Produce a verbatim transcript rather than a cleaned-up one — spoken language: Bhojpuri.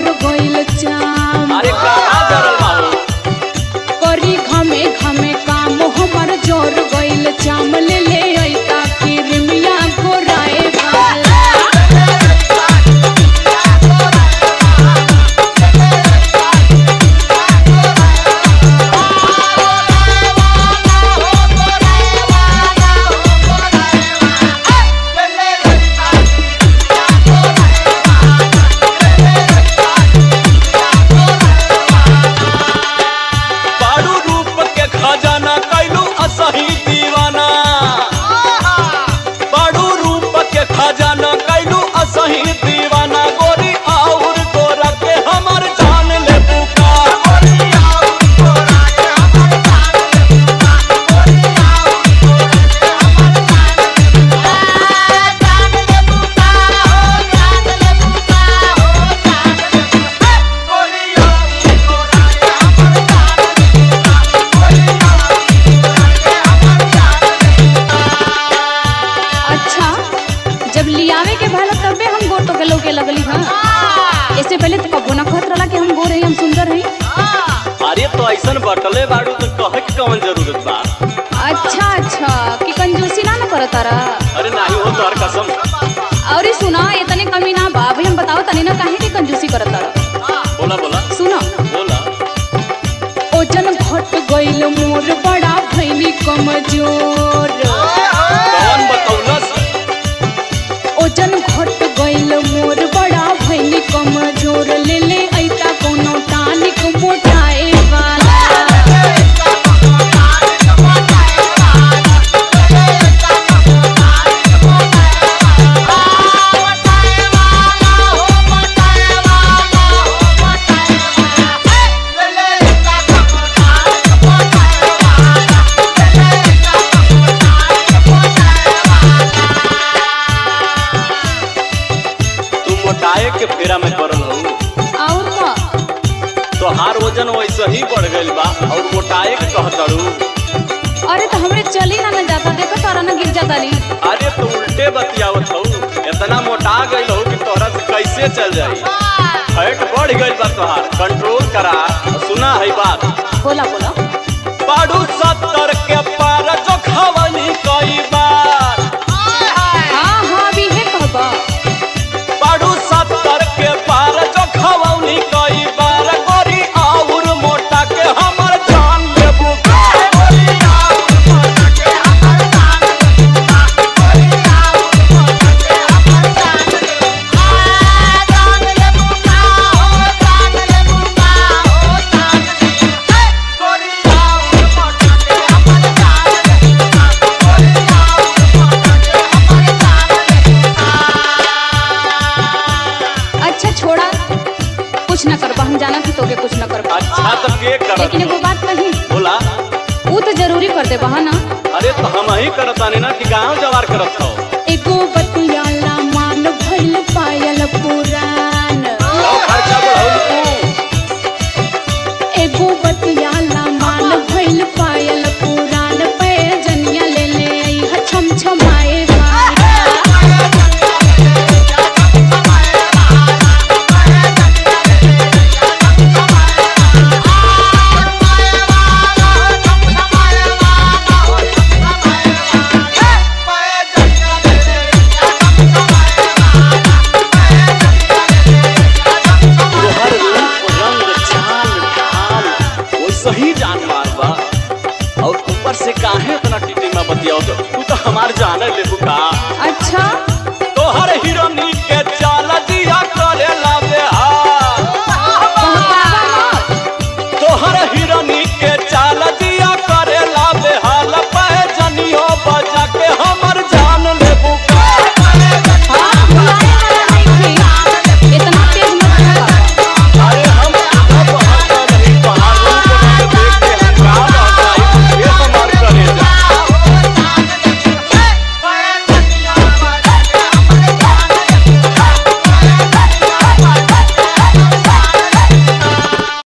गइल चाम। अरे कहाँ जरल बाबू करी घमे घमे काम हमर जोर गइल चाम। ले ले अइता क्रीमिया घोराए वाला। लगली हाँ। इससे पहले तो कबो ना कहत रहला कि हम गोर हैं हम सुंदर हैं। अरे तो ऐसा बटले बाड़ू तो कहे की कौन जरूरत बा। अच्छा अच्छा कि कंजूसी ना ना करत तारा। अरे नहीं हो तोहर कसम। और सुना इतने कमी ना बा भाई हम बताओ तनी ना काहे की कंजूसी करत तारा। बोला बोला सुना बोला। ओजन घट गइल मोर बड़ा भइनी कमजोर। कौन बतौलस? ओजन घट गइल मोर बड़ा भइनी कमजोर। ले ले अइता कोनो टानिक मोटाए वाला। के फेरा में पड़ल हो और का तोहार वजन वैसे ही बढ़ गइल बा और मोटाए के कहतड़ू। अरे तो हमरे चली ना ना जाता देखो तारा ना गिर जाता ली। अरे तो उल्टे बतियावत हो इतना मोटा गइल हो कि तोहरा से कैसे चल जाई। फैट बढ़ गइल बा तोहार कंट्रोल करा। सुना है बात बोला बोला। बाड़ू सत्तर के पार जो खवनी कई बार। हाँ हाँ अभी है कहबा। बाड़ू सत्तर के पार जो खवनी कई बार गोरी और मोटा के हमर जान लेबू। कुछ न करबा हम जाना थी तोके कुछ न करबा। अच्छा तो के करत? लेकिन एगो बात कही बोला। वो तो जरूरी कर दे बहा ना। अरे तो हम ही करत आने ना कि गांव जवार करत हो। एगो बतियाला मान भइल पायल पुरान। खर्चा बढ़